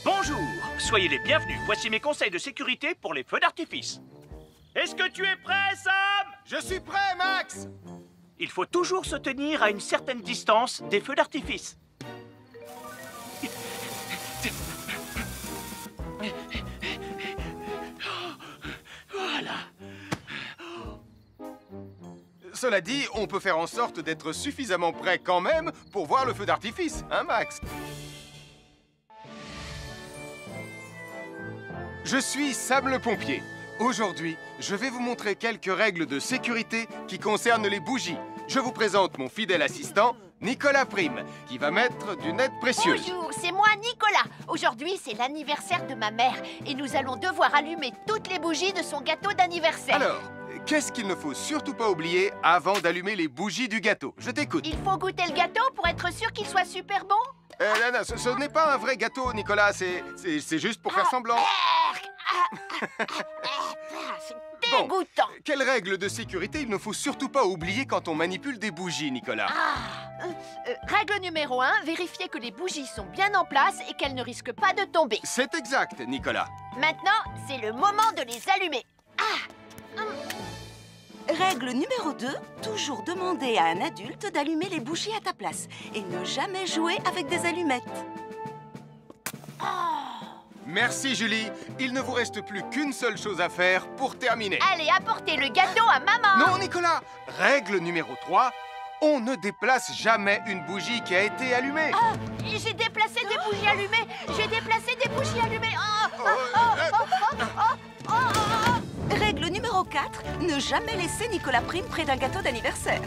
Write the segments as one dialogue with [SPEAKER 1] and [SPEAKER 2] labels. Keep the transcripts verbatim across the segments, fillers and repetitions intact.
[SPEAKER 1] Bonjour, soyez les bienvenus. Voici mes conseils de sécurité pour les feux d'artifice. Est-ce que tu es prêt, Sam?
[SPEAKER 2] Je suis prêt, Max!
[SPEAKER 1] Il faut toujours se tenir à une certaine distance des feux d'artifice. Voilà.
[SPEAKER 2] Cela dit, on peut faire en sorte d'être suffisamment prêt quand même pour voir le feu d'artifice, hein, Max? Je suis Sam le pompier. Aujourd'hui, je vais vous montrer quelques règles de sécurité qui concernent les bougies. Je vous présente mon fidèle assistant, Nicolas Prime, qui va mettre d'une aide précieuse.
[SPEAKER 3] Bonjour, c'est moi Nicolas. Aujourd'hui, c'est l'anniversaire de ma mère et nous allons devoir allumer toutes les bougies de son gâteau d'anniversaire.
[SPEAKER 2] Alors, qu'est-ce qu'il ne faut surtout pas oublier avant d'allumer les bougies du gâteau? Je t'écoute.
[SPEAKER 3] Il faut goûter le gâteau pour être sûr qu'il soit super bon.
[SPEAKER 2] Euh, non, non, ce, ce n'est pas un vrai gâteau, Nicolas. C'est c'est- c'est juste pour faire semblant.
[SPEAKER 3] C'est dégoûtant.
[SPEAKER 2] Quelles règles de sécurité il ne faut surtout pas oublier quand on manipule des bougies, Nicolas?
[SPEAKER 3] Ah, euh, euh, règle numéro un, vérifier que les bougies sont bien en place et qu'elles ne risquent pas de tomber.
[SPEAKER 2] C'est exact, Nicolas.
[SPEAKER 3] Maintenant, c'est le moment de les allumer.
[SPEAKER 4] Règle numéro deux, toujours demander à un adulte d'allumer les bougies à ta place et ne jamais jouer avec des allumettes.
[SPEAKER 2] Merci, Julie. Il ne vous reste plus qu'une seule chose à faire pour terminer.
[SPEAKER 3] Allez, apportez le gâteau à maman.
[SPEAKER 2] Non, Nicolas. Règle numéro trois, on ne déplace jamais une bougie qui a été allumée.
[SPEAKER 3] Ah, j'ai déplacé des bougies allumées. J'ai déplacé des bougies allumées. Oh, oh, oh, oh, oh, oh, oh, oh.
[SPEAKER 4] Règle numéro quatre, ne jamais laisser Nicolas Prime près d'un gâteau d'anniversaire.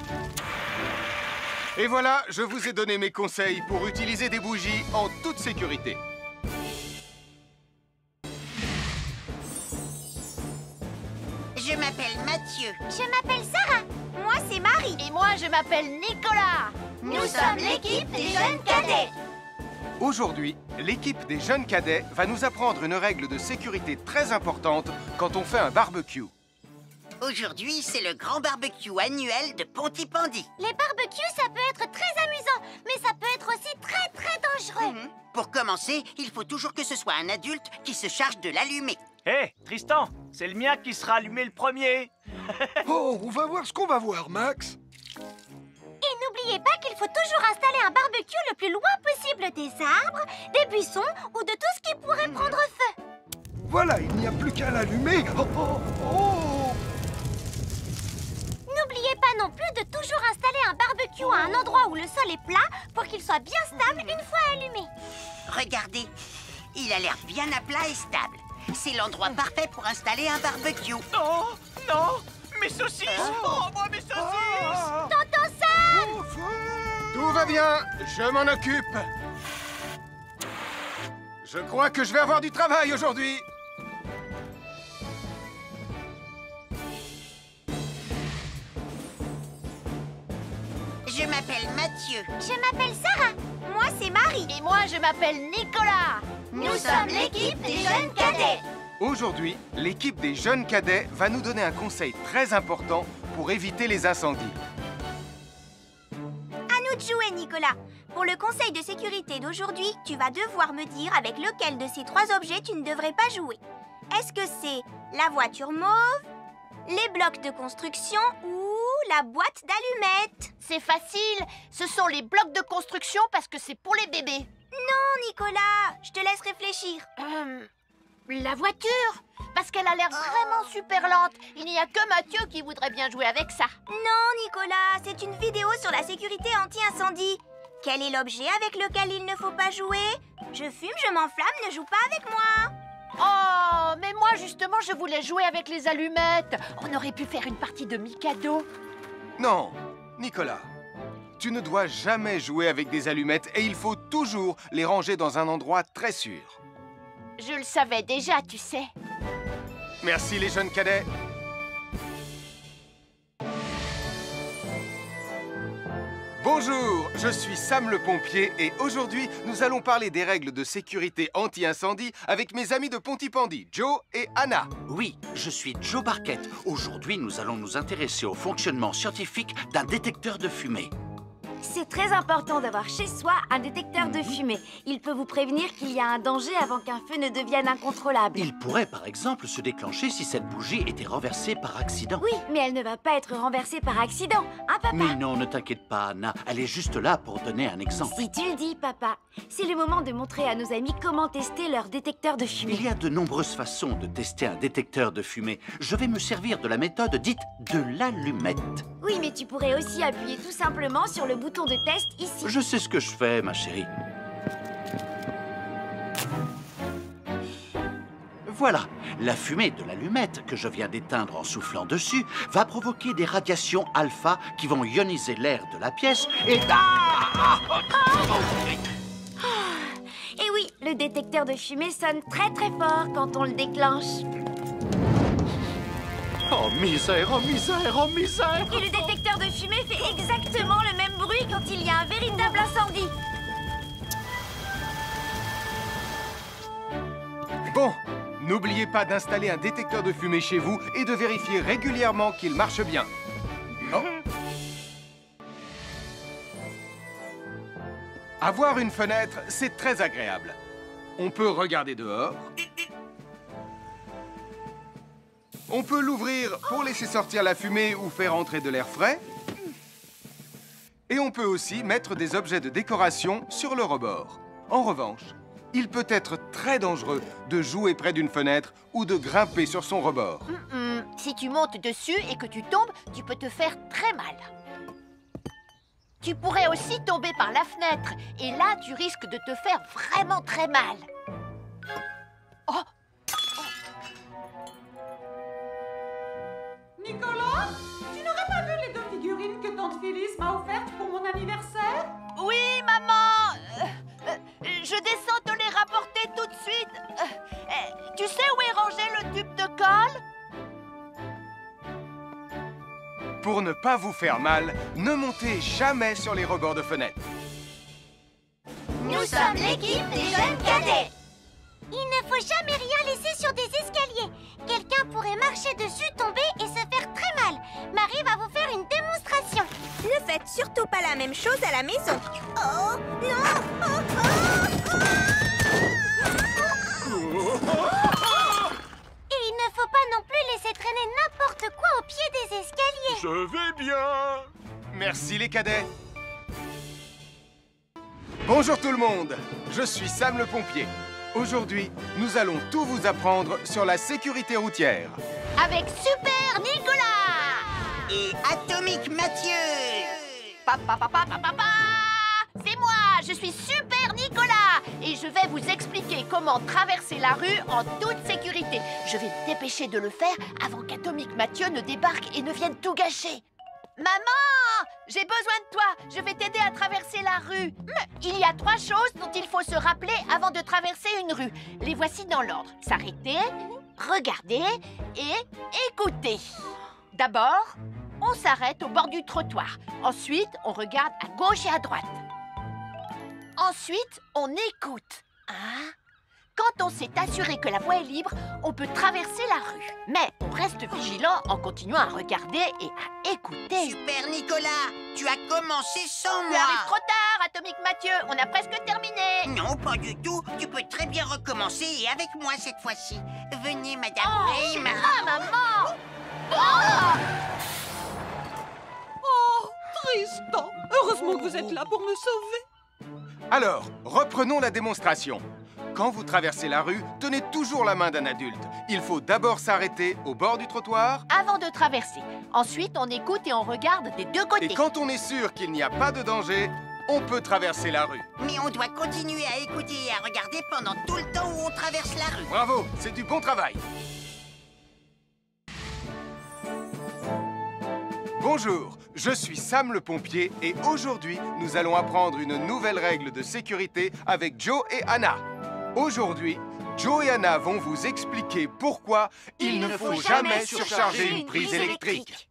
[SPEAKER 2] Et voilà, je vous ai donné mes conseils pour utiliser des bougies en toute sécurité.
[SPEAKER 5] Je m'appelle Mathieu.
[SPEAKER 3] Je m'appelle Sarah. Moi, c'est Marie. Et moi, je m'appelle Nicolas.
[SPEAKER 5] Nous sommes l'équipe des jeunes cadets.
[SPEAKER 2] Aujourd'hui, l'équipe des jeunes cadets va nous apprendre une règle de sécurité très importante quand on fait un barbecue.
[SPEAKER 5] Aujourd'hui, c'est le grand barbecue annuel de Pontypandy.
[SPEAKER 3] Les barbecues, ça peut être très amusant, mais ça peut être aussi très, très dangereux.
[SPEAKER 5] Mhm. Pour commencer, il faut toujours que ce soit un adulte qui se charge de l'allumer.
[SPEAKER 1] Hé, Tristan, c'est le mien qui sera allumé le premier.
[SPEAKER 6] Oh, on va voir ce qu'on va voir, Max.
[SPEAKER 3] Et n'oubliez pas qu'il faut toujours installer un barbecue le plus loin possible des arbres, des buissons ou de tout ce qui pourrait prendre feu.
[SPEAKER 6] Voilà, il n'y a plus qu'à l'allumer. Oh, oh, oh.
[SPEAKER 3] N'oubliez pas non plus de toujours installer un barbecue à un endroit où le sol est plat pour qu'il soit bien stable une fois allumé.
[SPEAKER 5] Regardez, il a l'air bien à plat et stable. C'est l'endroit parfait pour installer un barbecue.
[SPEAKER 1] Non, non, mes saucisses. Oh, moi, mes saucisses.
[SPEAKER 3] Tonton Sam!
[SPEAKER 6] Au feu.
[SPEAKER 2] Tout va bien, je m'en occupe. Je crois que je vais avoir du travail aujourd'hui.
[SPEAKER 5] Je m'appelle Mathieu.
[SPEAKER 3] Je m'appelle Sarah. Moi, c'est Marie. Et moi, je m'appelle Nicolas.
[SPEAKER 5] Nous sommes l'équipe des jeunes cadets.
[SPEAKER 2] Aujourd'hui, l'équipe des jeunes cadets va nous donner un conseil très important pour éviter les incendies.
[SPEAKER 7] À nous de jouer, Nicolas. Pour le conseil de sécurité d'aujourd'hui, tu vas devoir me dire avec lequel de ces trois objets tu ne devrais pas jouer. Est-ce que c'est la voiture mauve, les blocs de construction ou la boîte d'allumettes?
[SPEAKER 3] C'est facile. Ce sont les blocs de construction parce que c'est pour les bébés.
[SPEAKER 7] Non, Nicolas, je te laisse réfléchir.
[SPEAKER 3] Hum, la voiture. Parce qu'elle a l'air vraiment super lente. Il n'y a que Mathieu qui voudrait bien jouer avec ça.
[SPEAKER 7] Non, Nicolas, c'est une vidéo sur la sécurité anti-incendie. Quel est l'objet avec lequel il ne faut pas jouer? Je fume, je m'enflamme, ne joue pas avec moi.
[SPEAKER 3] Oh, mais moi justement, je voulais jouer avec les allumettes. On aurait pu faire une partie de Mikado.
[SPEAKER 2] Non, Nicolas, tu ne dois jamais jouer avec des allumettes et il faut toujours les ranger dans un endroit très sûr.
[SPEAKER 3] Je le savais déjà, tu sais.
[SPEAKER 2] Merci les jeunes cadets. Bonjour, je suis Sam le pompier et aujourd'hui, nous allons parler des règles de sécurité anti-incendie avec mes amis de Pontypandy, Joe et Anna.
[SPEAKER 8] Oui, je suis Joe Barquette. Aujourd'hui, nous allons nous intéresser au fonctionnement scientifique d'un détecteur de fumée. C'est très important d'avoir chez soi un détecteur de fumée. Il peut vous prévenir qu'il y a un danger avant qu'un feu ne devienne incontrôlable.
[SPEAKER 1] Il pourrait par exemple se déclencher si cette bougie était renversée par accident.
[SPEAKER 8] Oui, mais elle ne va pas être renversée par accident, hein papa?
[SPEAKER 1] Mais non, ne t'inquiète pas, Anna. Elle est juste là pour donner un exemple.
[SPEAKER 8] Si tu le dis, papa. C'est le moment de montrer à nos amis comment tester leur détecteur de fumée.
[SPEAKER 1] Il y a de nombreuses façons de tester un détecteur de fumée. Je vais me servir de la méthode dite de l'allumette.
[SPEAKER 8] Oui, mais tu pourrais aussi appuyer tout simplement sur le bouton de test ici.
[SPEAKER 1] Je sais ce que je fais, ma chérie. Voilà, la fumée de l'allumette que je viens d'éteindre en soufflant dessus va provoquer des radiations alpha qui vont ioniser l'air de la pièce et... Ah
[SPEAKER 8] Et oui, le détecteur de fumée sonne très très fort quand on le déclenche.
[SPEAKER 1] Oh misère, oh misère, oh misère!
[SPEAKER 8] Et le détecteur de fumée fait exactement le même bruit quand il y a un véritable incendie.
[SPEAKER 2] Bon, n'oubliez pas d'installer un détecteur de fumée chez vous et de vérifier régulièrement qu'il marche bien. Oh. Avoir une fenêtre, c'est très agréable. On peut regarder dehors. On peut l'ouvrir pour laisser sortir la fumée ou faire entrer de l'air frais. Et on peut aussi mettre des objets de décoration sur le rebord. En revanche, il peut être très dangereux de jouer près d'une fenêtre ou de grimper sur son rebord.
[SPEAKER 9] Mm-mm. Si tu montes dessus et que tu tombes, tu peux te faire très mal. Tu pourrais aussi tomber par la fenêtre. Et là, tu risques de te faire vraiment très mal. Oh!
[SPEAKER 10] Nicolas, tu n'aurais pas vu les deux figurines que tante Phyllis m'a offertes pour mon anniversaire?
[SPEAKER 9] Oui, maman. euh, euh, Je descends te les rapporter tout de suite. Euh, euh, tu sais où est rangé le tube de colle?
[SPEAKER 2] Pour ne pas vous faire mal, ne montez jamais sur les rebords de fenêtres.
[SPEAKER 7] Nous sommes l'équipe des jeunes cadets. Il ne faut jamais rien laisser sur des escaliers. Quelqu'un pourrait marcher dessus, tomber et se faire très mal. Marie va vous faire une démonstration.
[SPEAKER 8] Ne faites surtout pas la même chose à la maison.
[SPEAKER 7] Oh, non! Oh, oh, oh. Et il ne faut pas non plus laisser traîner n'importe quoi au pied des escaliers.
[SPEAKER 2] Je vais bien. Merci les cadets. Bonjour tout le monde, je suis Sam le pompier. Aujourd'hui, nous allons tout vous apprendre sur la sécurité routière.
[SPEAKER 9] Avec Super Nicolas
[SPEAKER 5] Et Atomique Mathieu.
[SPEAKER 9] Papa, papa, papa, papa. C'est moi, je suis Super Nicolas et je vais vous expliquer comment traverser la rue en toute sécurité. Je vais me dépêcher de le faire avant qu'Atomique Mathieu ne débarque et ne vienne tout gâcher. Maman, j'ai besoin de toi. Je vais t'aider à traverser la rue. Il y a trois choses dont il faut se rappeler avant de traverser une rue. Les voici dans l'ordre. S'arrêter, regarder et écouter. D'abord, on s'arrête au bord du trottoir. Ensuite, on regarde à gauche et à droite. Ensuite, on écoute. Hein? Quand on s'est assuré que la voie est libre, on peut traverser la rue. Mais on reste vigilant en continuant à regarder et à écouter.
[SPEAKER 5] Super Nicolas, tu as commencé sans
[SPEAKER 9] Tu
[SPEAKER 5] moi.
[SPEAKER 9] arrives trop tard, Atomique Mathieu. On a presque terminé.
[SPEAKER 5] Non, pas du tout. Tu peux très bien recommencer et avec moi cette fois-ci. Venez, Madame
[SPEAKER 9] Oh,
[SPEAKER 5] Prime.
[SPEAKER 9] ah, maman. Oh!
[SPEAKER 10] Oh, Tristan! Heureusement que vous êtes là pour me sauver.
[SPEAKER 2] Alors, reprenons la démonstration. Quand vous traversez la rue, tenez toujours la main d'un adulte. Il faut d'abord s'arrêter au bord du trottoir.
[SPEAKER 9] Avant de traverser. Ensuite, on écoute et on regarde des deux côtés.
[SPEAKER 2] Et quand on est sûr qu'il n'y a pas de danger, on peut traverser la rue.
[SPEAKER 5] Mais on doit continuer à écouter et à regarder pendant tout le temps où on traverse la rue.
[SPEAKER 2] Bravo, c'est du bon travail. Bonjour, je suis Sam le pompier et aujourd'hui, nous allons apprendre une nouvelle règle de sécurité avec Joe et Anna. Aujourd'hui, Joe et Anna vont vous expliquer pourquoi il, il ne faut, faut jamais surcharger une prise électrique.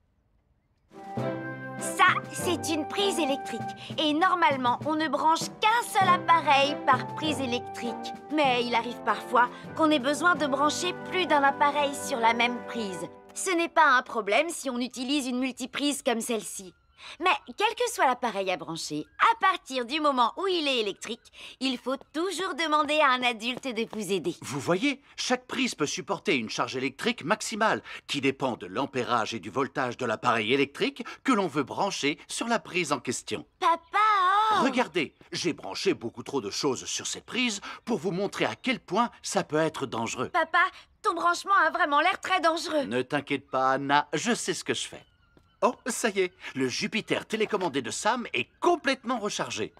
[SPEAKER 8] Ça, c'est une prise électrique. Et normalement, on ne branche qu'un seul appareil par prise électrique. Mais il arrive parfois qu'on ait besoin de brancher plus d'un appareil sur la même prise. Ce n'est pas un problème si on utilise une multiprise comme celle-ci. Mais quel que soit l'appareil à brancher, à partir du moment où il est électrique, il faut toujours demander à un adulte de vous aider.
[SPEAKER 1] Vous voyez, chaque prise peut supporter une charge électrique maximale qui dépend de l'ampérage et du voltage de l'appareil électrique que l'on veut brancher sur la prise en question.
[SPEAKER 8] Papa, oh!
[SPEAKER 1] Regardez, j'ai branché beaucoup trop de choses sur cette prise pour vous montrer à quel point ça peut être dangereux.
[SPEAKER 8] Papa, ton branchement a vraiment l'air très dangereux.
[SPEAKER 1] Ne t'inquiète pas, Anna, je sais ce que je fais. Oh, ça y est, le Jupiter télécommandé de Sam est complètement rechargé.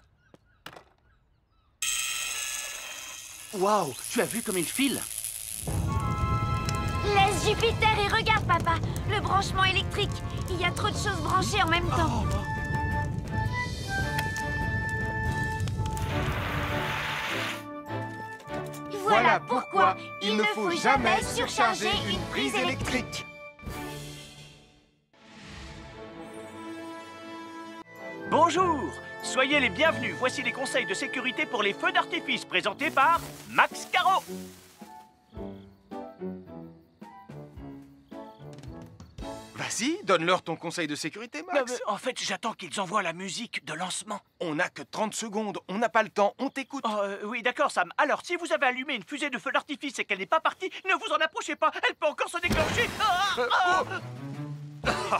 [SPEAKER 1] Waouh, tu as vu comme il file?
[SPEAKER 8] Laisse Jupiter et regarde, papa, le branchement électrique. Il y a trop de choses branchées en même temps.
[SPEAKER 2] Voilà pourquoi il ne faut jamais surcharger une prise électrique.
[SPEAKER 11] Bonjour, soyez les bienvenus. Voici les conseils de sécurité pour les feux d'artifice présentés par Max Caro.
[SPEAKER 2] Vas-y, donne-leur ton conseil de sécurité, Max.
[SPEAKER 11] Non, mais en fait, j'attends qu'ils envoient la musique de lancement.
[SPEAKER 2] On n'a que trente secondes, on n'a pas le temps, on t'écoute.
[SPEAKER 11] Oh, euh, oui, d'accord, Sam. Alors, si vous avez allumé une fusée de feu d'artifice et qu'elle n'est pas partie, ne vous en approchez pas. Elle peut encore se déclencher. Ah,
[SPEAKER 2] Euh,
[SPEAKER 11] ah.
[SPEAKER 2] oh.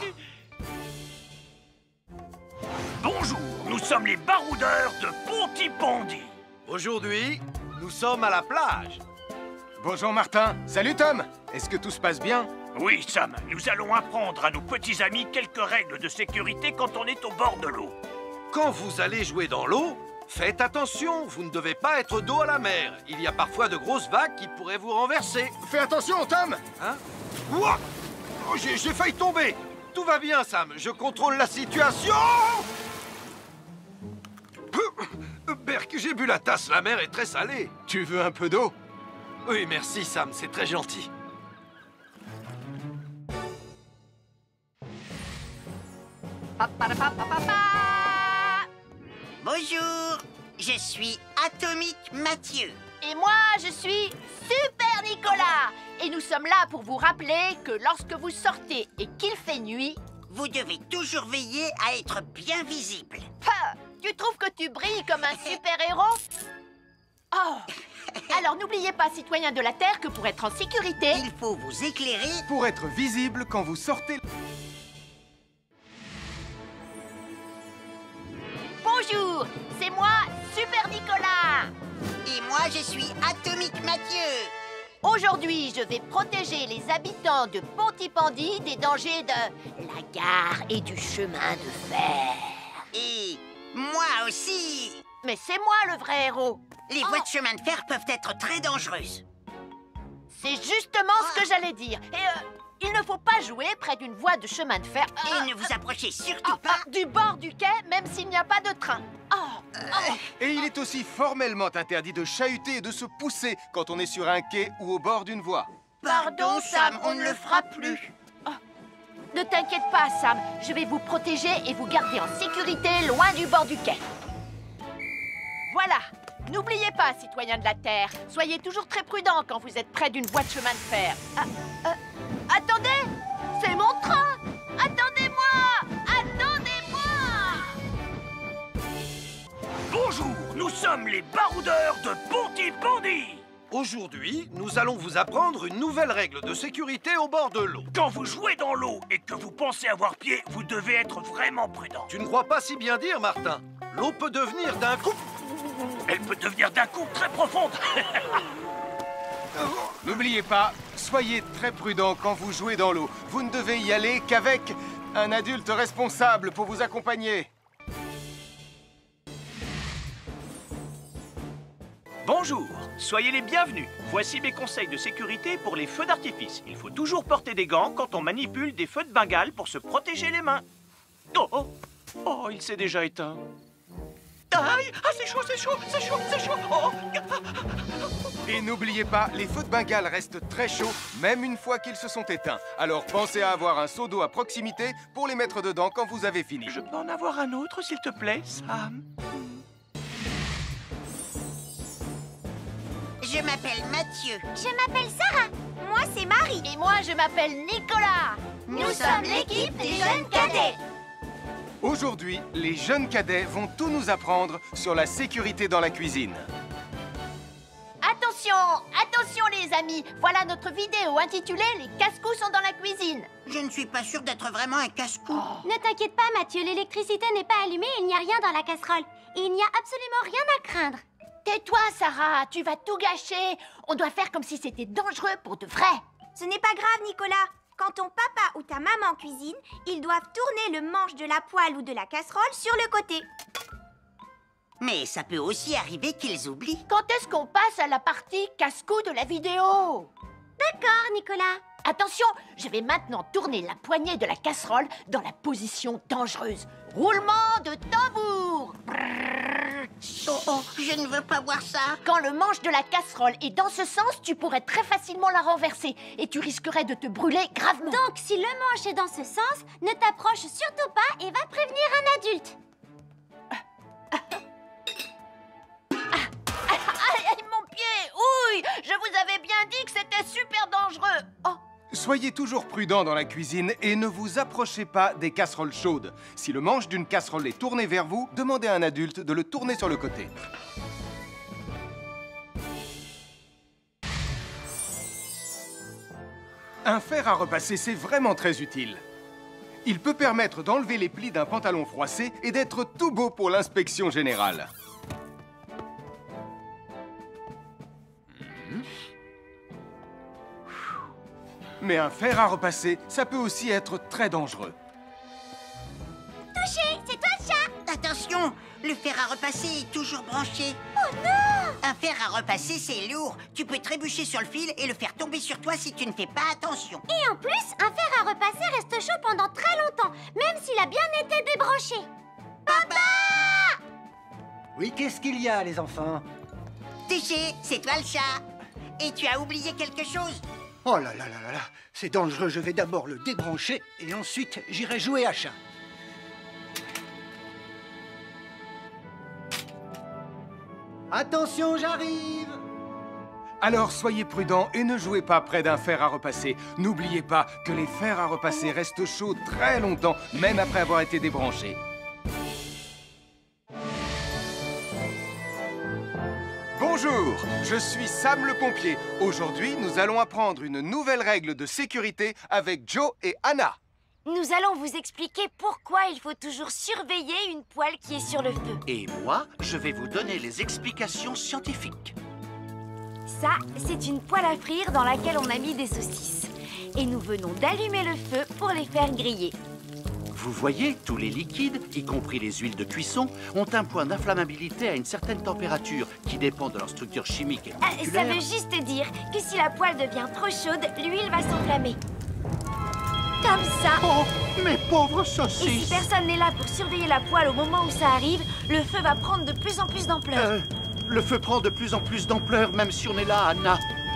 [SPEAKER 11] Bonjour, nous sommes les baroudeurs de Pontypandy.
[SPEAKER 12] Aujourd'hui, nous sommes à la plage.
[SPEAKER 2] Bonjour Martin. Salut Tom. Est-ce que tout se passe bien?
[SPEAKER 11] Oui, Sam, nous allons apprendre à nos petits amis quelques règles de sécurité quand on est au bord de l'eau.
[SPEAKER 12] Quand vous allez jouer dans l'eau, faites attention, vous ne devez pas être dos à la mer. Il y a parfois de grosses vagues qui pourraient vous renverser.
[SPEAKER 2] Fais attention, Tom.
[SPEAKER 12] Hein? Ouah! Oh, j'ai j'ai failli tomber. Tout va bien, Sam, je contrôle la situation. Berk, j'ai bu la tasse, la mer est très salée.
[SPEAKER 2] Tu veux un peu d'eau?
[SPEAKER 12] Oui, merci, Sam, c'est très gentil.
[SPEAKER 5] Bonjour, je suis Atomique Mathieu.
[SPEAKER 9] Et moi, je suis Super Nicolas. Et nous sommes là pour vous rappeler que lorsque vous sortez et qu'il fait nuit,
[SPEAKER 5] Vous devez toujours veiller à être bien visible.
[SPEAKER 9] ha, tu trouves que tu brilles comme un super-héros? Oh. Alors n'oubliez pas, citoyens de la Terre, que pour être en sécurité,
[SPEAKER 5] Il faut vous éclairer.
[SPEAKER 2] Pour être visible quand vous sortez...
[SPEAKER 9] bonjour, c'est moi, Super Nicolas.
[SPEAKER 5] Et moi, je suis Atomique Mathieu.
[SPEAKER 9] Aujourd'hui, je vais protéger les habitants de Pontypandy des dangers de la gare et du chemin de fer.
[SPEAKER 5] Et moi aussi.
[SPEAKER 9] Mais c'est moi le vrai héros.
[SPEAKER 5] Les voies de chemin de fer peuvent être très dangereuses.
[SPEAKER 9] C'est justement ce que j'allais dire. Et euh, il ne faut pas jouer près d'une voie de chemin de fer.
[SPEAKER 5] Et
[SPEAKER 9] Ah,
[SPEAKER 5] ne vous approchez surtout
[SPEAKER 9] ah,
[SPEAKER 5] pas.
[SPEAKER 9] ah, du bord du quai, même s'il n'y a pas de train. Ah, ah.
[SPEAKER 2] Et il est aussi formellement interdit de chahuter et de se pousser quand on est sur un quai ou au bord d'une voie.
[SPEAKER 9] Pardon, Sam, on ne le fera plus. Ah. Ne t'inquiète pas, Sam. Je vais vous protéger et vous garder en sécurité loin du bord du quai. Voilà. N'oubliez pas, citoyens de la Terre, soyez toujours très prudents quand vous êtes près d'une voie de chemin de fer. Ah, euh, attendez, c'est mon train. Attendez-moi, attendez-moi.
[SPEAKER 11] Bonjour, nous sommes les baroudeurs de Pontypandy.
[SPEAKER 12] Aujourd'hui, nous allons vous apprendre une nouvelle règle de sécurité au bord de l'eau.
[SPEAKER 11] Quand vous jouez dans l'eau et que vous pensez avoir pied, vous devez être vraiment prudent.
[SPEAKER 12] Tu ne crois pas si bien dire, Martin? L'eau peut devenir d'un coup...
[SPEAKER 11] Elle peut devenir d'un coup très profonde.
[SPEAKER 2] N'oubliez pas, soyez très prudent quand vous jouez dans l'eau. Vous ne devez y aller qu'avec un adulte responsable pour vous accompagner.
[SPEAKER 11] Bonjour, soyez les bienvenus. Voici mes conseils de sécurité pour les feux d'artifice. Il faut toujours porter des gants quand on manipule des feux de Bengale pour se protéger les mains. Oh, oh, oh, il s'est déjà éteint. Aïe, ah, c'est chaud, c'est chaud, c'est chaud, c'est chaud. Oh.
[SPEAKER 2] Et n'oubliez pas, les feux de Bengale restent très chauds, même une fois qu'ils se sont éteints. Alors pensez à avoir un seau d'eau à proximité pour les mettre dedans quand vous avez fini.
[SPEAKER 11] Je peux en avoir un autre, s'il te plaît, Sam?
[SPEAKER 5] Je m'appelle Mathieu.
[SPEAKER 3] Je m'appelle Sarah. Moi, c'est Marie.
[SPEAKER 9] Et moi, je m'appelle Nicolas.
[SPEAKER 3] Nous sommes l'équipe des jeunes cadets.
[SPEAKER 2] Aujourd'hui, les jeunes cadets vont tout nous apprendre sur la sécurité dans la cuisine.
[SPEAKER 9] Attention, attention les amis. Voilà notre vidéo intitulée « Les casse-cous sont dans la cuisine ».
[SPEAKER 5] Je ne suis pas sûre d'être vraiment un casse-cou.
[SPEAKER 3] Oh. Ne t'inquiète pas, Mathieu, l'électricité n'est pas allumée et il n'y a rien dans la casserole. Il n'y a absolument rien à craindre.
[SPEAKER 9] Tais-toi, Sarah, tu vas tout gâcher. On doit faire comme si c'était dangereux pour de vrai.
[SPEAKER 7] Ce n'est pas grave, Nicolas. Quand ton papa ou ta maman cuisine, ils doivent tourner le manche de la poêle ou de la casserole sur le côté.
[SPEAKER 5] Mais ça peut aussi arriver qu'ils oublient.
[SPEAKER 9] Quand est-ce qu'on passe à la partie casse-cou de la vidéo?
[SPEAKER 3] D'accord, Nicolas.
[SPEAKER 9] Attention, je vais maintenant tourner la poignée de la casserole dans la position dangereuse. Roulement de tambour.
[SPEAKER 5] Oh, oh, je ne veux pas voir ça.
[SPEAKER 9] Quand le manche de la casserole est dans ce sens, tu pourrais très facilement la renverser et tu risquerais de te brûler gravement.
[SPEAKER 3] Donc, si le manche est dans ce sens, ne t'approche surtout pas et va prévenir un adulte.
[SPEAKER 9] Aïe, aïe, mon pied! Ouille! Je vous avais bien dit que c'était super dangereux! Oh!
[SPEAKER 2] Soyez toujours prudents dans la cuisine et ne vous approchez pas des casseroles chaudes. Si le manche d'une casserole est tourné vers vous, demandez à un adulte de le tourner sur le côté. Un fer à repasser, c'est vraiment très utile. Il peut permettre d'enlever les plis d'un pantalon froissé et d'être tout beau pour l'inspection générale. Mais un fer à repasser, ça peut aussi être très dangereux.
[SPEAKER 3] Touché, c'est toi le chat.
[SPEAKER 5] Attention, le fer à repasser est toujours branché.
[SPEAKER 3] Oh non!
[SPEAKER 5] Un fer à repasser, c'est lourd. Tu peux trébucher sur le fil et le faire tomber sur toi si tu ne fais pas attention.
[SPEAKER 3] Et en plus, un fer à repasser reste chaud pendant très longtemps, même s'il a bien été débranché. Papa!
[SPEAKER 13] Oui, qu'est-ce qu'il y a, les enfants?
[SPEAKER 5] Touché, c'est toi le chat. Et tu as oublié quelque chose?
[SPEAKER 13] Oh là là là là là, c'est dangereux, je vais d'abord le débrancher et ensuite j'irai jouer à chat. Attention, j'arrive!
[SPEAKER 2] Alors soyez prudents et ne jouez pas près d'un fer à repasser. N'oubliez pas que les fers à repasser restent chauds très longtemps, même après avoir été débranchés. Bonjour, je suis Sam le pompier. Aujourd'hui, nous allons apprendre une nouvelle règle de sécurité avec Joe et Anna.
[SPEAKER 8] Nous allons vous expliquer pourquoi il faut toujours surveiller une poêle qui est sur le feu.
[SPEAKER 1] Et moi, je vais vous donner les explications scientifiques.
[SPEAKER 8] Ça, c'est une poêle à frire dans laquelle on a mis des saucisses. Et nous venons d'allumer le feu pour les faire griller.
[SPEAKER 1] Vous voyez, tous les liquides, y compris les huiles de cuisson, ont un point d'inflammabilité à une certaine température qui dépend de leur structure chimique et
[SPEAKER 8] Ah,
[SPEAKER 1] moléculaire.
[SPEAKER 8] ça veut juste dire que si la poêle devient trop chaude, l'huile va s'enflammer. Comme ça.
[SPEAKER 1] Oh, mes pauvres
[SPEAKER 8] Et si
[SPEAKER 1] saucisses!
[SPEAKER 8] personne n'est là pour surveiller la poêle au moment où ça arrive, le feu va prendre de plus en plus d'ampleur.
[SPEAKER 1] Euh, le feu prend de plus en plus d'ampleur, même si on est là, Anna.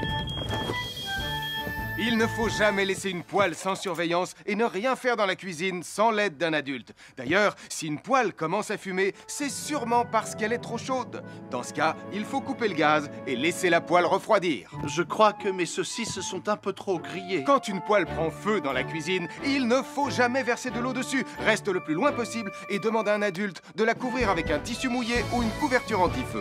[SPEAKER 2] Il ne faut jamais laisser une poêle sans surveillance et ne rien faire dans la cuisine sans l'aide d'un adulte. D'ailleurs, si une poêle commence à fumer, c'est sûrement parce qu'elle est trop chaude. Dans ce cas, il faut couper le gaz et laisser la poêle refroidir.
[SPEAKER 1] Je crois que mes saucisses sont un peu trop grillées.
[SPEAKER 2] Quand une poêle prend feu dans la cuisine, il ne faut jamais verser de l'eau dessus. Reste le plus loin possible et demande à un adulte de la couvrir avec un tissu mouillé ou une couverture anti-feu.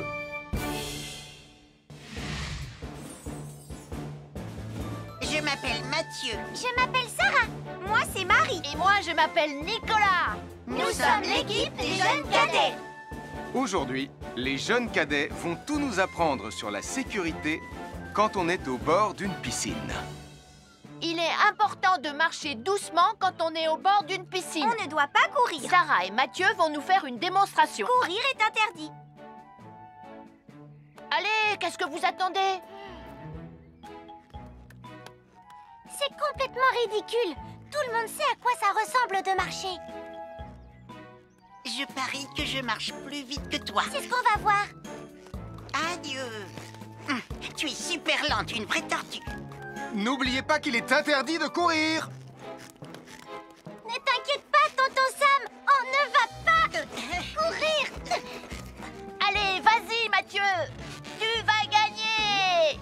[SPEAKER 5] Je m'appelle Mathieu.
[SPEAKER 3] Je m'appelle Sarah.
[SPEAKER 7] Moi, c'est Marie.
[SPEAKER 9] Et moi, je m'appelle Nicolas.
[SPEAKER 5] Nous, Nous sommes l'équipe des jeunes cadets.
[SPEAKER 2] Aujourd'hui, les jeunes cadets vont tout nous apprendre sur la sécurité quand on est au bord d'une piscine.
[SPEAKER 9] Il est important de marcher doucement quand on est au bord d'une piscine.
[SPEAKER 7] On ne doit pas courir.
[SPEAKER 9] Sarah et Mathieu vont nous faire une démonstration.
[SPEAKER 7] Courir est interdit.
[SPEAKER 9] Allez, qu'est-ce que vous attendez?
[SPEAKER 3] C'est complètement ridicule. Tout le monde sait à quoi ça ressemble de marcher.
[SPEAKER 5] Je parie que je marche plus vite que toi.
[SPEAKER 3] C'est ce qu'on va voir.
[SPEAKER 5] Adieu. Hum, tu es super lente, une vraie tortue.
[SPEAKER 2] N'oubliez pas qu'il est interdit de courir.
[SPEAKER 3] Ne t'inquiète pas, tonton Sam. On ne va pas courir.
[SPEAKER 9] Allez, vas-y, Mathieu. Tu vas gagner.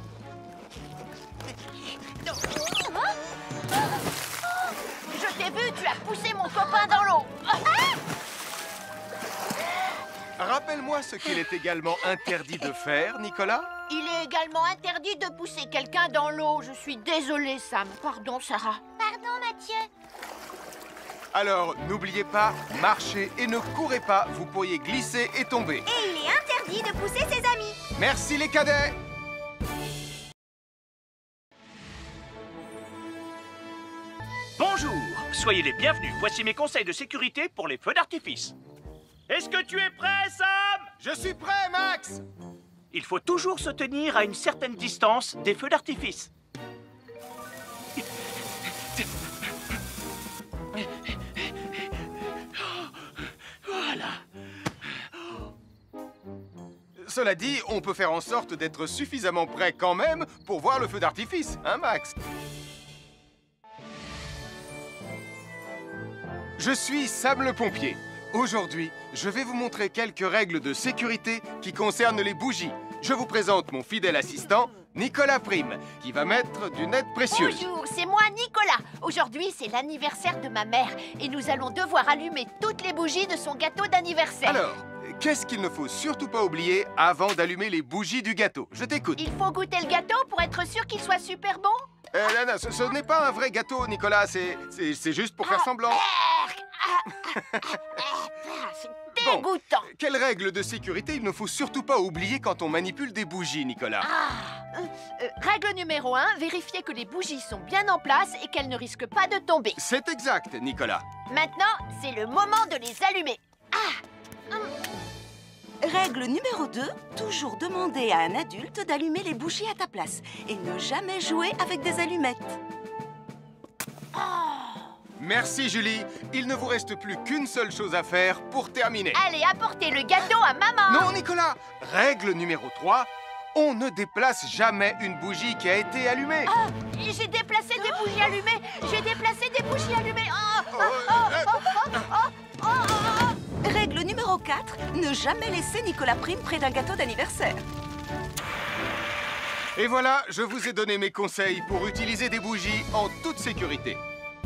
[SPEAKER 9] Je t'ai vu, tu as poussé mon copain dans l'eau.
[SPEAKER 3] Ah!
[SPEAKER 2] rappelle-moi ce qu'il est également interdit de faire, Nicolas?
[SPEAKER 9] Il est également interdit de pousser quelqu'un dans l'eau. Je suis désolée, Sam. Pardon, Sarah.
[SPEAKER 3] Pardon, Mathieu.
[SPEAKER 2] Alors, n'oubliez pas, marchez et ne courez pas, vous pourriez glisser et tomber.
[SPEAKER 7] Et il est interdit de pousser ses amis.
[SPEAKER 2] Merci les cadets!
[SPEAKER 11] Bonjour, soyez les bienvenus. Voici mes conseils de sécurité pour les feux d'artifice. Est-ce que tu es prêt, Sam?
[SPEAKER 2] Je suis prêt, Max!
[SPEAKER 11] Il faut toujours se tenir à une certaine distance des feux d'artifice. Voilà.
[SPEAKER 2] Cela dit, on peut faire en sorte d'être suffisamment prêt quand même pour voir le feu d'artifice, hein, Max? Je suis Sam le pompier. Aujourd'hui, je vais vous montrer quelques règles de sécurité qui concernent les bougies. Je vous présente mon fidèle assistant, Nicolas Prime, qui va mettre d'une aide précieuse.
[SPEAKER 9] Bonjour, c'est moi, Nicolas. Aujourd'hui, c'est l'anniversaire de ma mère et nous allons devoir allumer toutes les bougies de son gâteau d'anniversaire.
[SPEAKER 2] Alors, qu'est-ce qu'il ne faut surtout pas oublier avant d'allumer les bougies du gâteau? Je t'écoute.
[SPEAKER 9] Il faut goûter le gâteau pour être sûr qu'il soit super bon.
[SPEAKER 2] Euh, non, non, ce, ce n'est pas un vrai gâteau, Nicolas. C'est c'est juste pour faire semblant.
[SPEAKER 9] C'est dégoûtant.
[SPEAKER 2] Bon, quelles règles de sécurité il ne faut surtout pas oublier quand on manipule des bougies, Nicolas?
[SPEAKER 9] Ah, euh, euh, règle numéro un, vérifier que les bougies sont bien en place et qu'elles ne risquent pas de tomber.
[SPEAKER 2] C'est exact, Nicolas.
[SPEAKER 9] Maintenant, c'est le moment de les allumer. Ah, hum.
[SPEAKER 4] Règle numéro deux, toujours demander à un adulte d'allumer les bougies à ta place et ne jamais jouer avec des allumettes.
[SPEAKER 9] Oh.
[SPEAKER 2] Merci, Julie. Il ne vous reste plus qu'une seule chose à faire pour terminer.
[SPEAKER 9] Allez, apportez le gâteau à maman.
[SPEAKER 2] Non, Nicolas. Règle numéro trois, on ne déplace jamais une bougie qui a été allumée.
[SPEAKER 9] Oh, j'ai déplacé des bougies allumées. J'ai déplacé des bougies allumées. Oh, oh, oh, oh, oh, oh, oh, oh.
[SPEAKER 4] Règle numéro quatre, ne jamais laisser Nicolas Prime près d'un gâteau d'anniversaire.
[SPEAKER 2] Et voilà, je vous ai donné mes conseils pour utiliser des bougies en toute sécurité.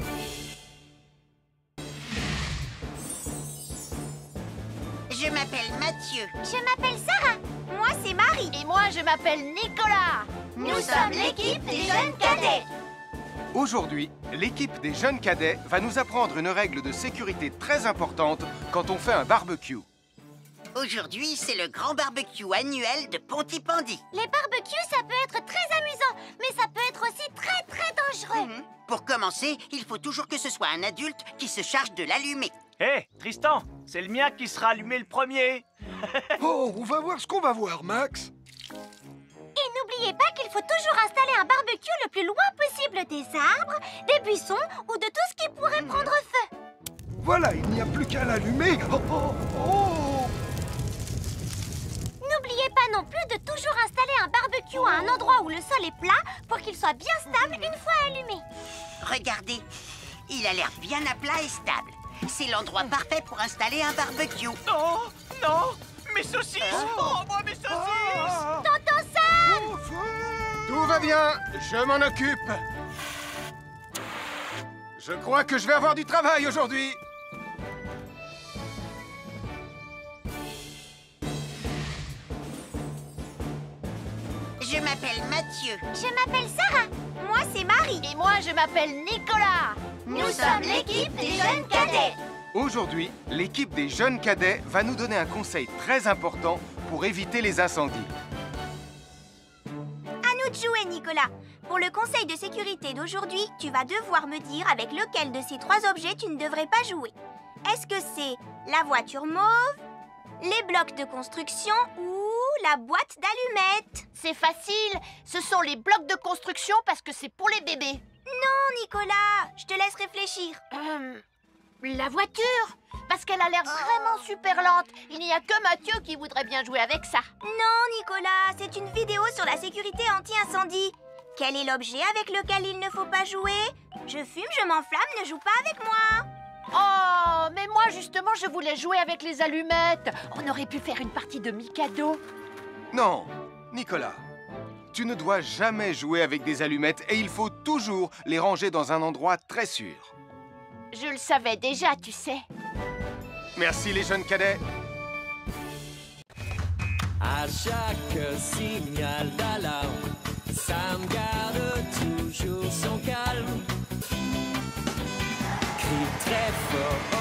[SPEAKER 5] Je m'appelle Mathieu.
[SPEAKER 3] Je m'appelle Sarah.
[SPEAKER 7] Moi, c'est Marie.
[SPEAKER 9] Et moi, je m'appelle Nicolas.
[SPEAKER 7] Nous, Nous sommes l'équipe des jeunes cadets.
[SPEAKER 2] Aujourd'hui, l'équipe des jeunes cadets va nous apprendre une règle de sécurité très importante quand on fait un barbecue.
[SPEAKER 5] Aujourd'hui, c'est le grand barbecue annuel de Pontypandy.
[SPEAKER 3] Les barbecues, ça peut être très amusant, mais ça peut être aussi très très dangereux.
[SPEAKER 5] Mmh. Pour commencer, il faut toujours que ce soit un adulte qui se charge de l'allumer.
[SPEAKER 11] Hé, hey, Tristan, c'est le mien qui sera allumé le premier.
[SPEAKER 6] Oh, on va voir ce qu'on va voir, Max.
[SPEAKER 3] Et n'oubliez pas qu'il faut toujours installer un barbecue le plus loin possible des arbres, des buissons ou de tout ce qui pourrait prendre feu.
[SPEAKER 6] Voilà, il n'y a plus qu'à l'allumer. Oh, oh, oh.
[SPEAKER 3] N'oubliez pas non plus de toujours installer un barbecue à un endroit où le sol est plat pour qu'il soit bien stable une fois allumé.
[SPEAKER 5] Regardez, il a l'air bien à plat et stable. C'est l'endroit parfait pour installer un barbecue.
[SPEAKER 11] Non, non, mes saucisses. Oh, moi, mes saucisses.
[SPEAKER 3] Tonton Sam!
[SPEAKER 2] Tout va bien, je m'en occupe. Je crois que je vais avoir du travail aujourd'hui.
[SPEAKER 5] Je m'appelle Mathieu.
[SPEAKER 3] Je m'appelle Sarah.
[SPEAKER 7] Moi, c'est Marie.
[SPEAKER 9] Et moi, je m'appelle Nicolas.
[SPEAKER 7] Nous, Nous sommes l'équipe des jeunes cadets.
[SPEAKER 2] Aujourd'hui, l'équipe des jeunes cadets va nous donner un conseil très important pour éviter les incendies.
[SPEAKER 7] À nous de jouer, Nicolas. Pour le conseil de sécurité d'aujourd'hui, tu vas devoir me dire avec lequel de ces trois objets tu ne devrais pas jouer. Est-ce que c'est la voiture mauve, les blocs de construction ou la boîte d'allumettes?
[SPEAKER 9] C'est facile. Ce sont les blocs de construction parce que c'est pour les bébés.
[SPEAKER 7] Non, Nicolas. Je te laisse réfléchir.
[SPEAKER 9] Euh, la voiture? Parce qu'elle a l'air vraiment super lente. Il n'y a que Mathieu qui voudrait bien jouer avec ça.
[SPEAKER 7] Non, Nicolas. C'est une vidéo sur la sécurité anti-incendie. Quel est l'objet avec lequel il ne faut pas jouer? Je fume, je m'enflamme, ne joue pas avec moi.
[SPEAKER 9] Oh, mais moi, justement, je voulais jouer avec les allumettes. On aurait pu faire une partie de Mikado.
[SPEAKER 2] Non, Nicolas, tu ne dois jamais jouer avec des allumettes et il faut toujours les ranger dans un endroit très sûr.
[SPEAKER 9] Je le savais déjà, tu sais.
[SPEAKER 2] Merci les jeunes cadets.
[SPEAKER 14] À chaque signal d'alarme, Sam garde toujours son calme. Crie très fort.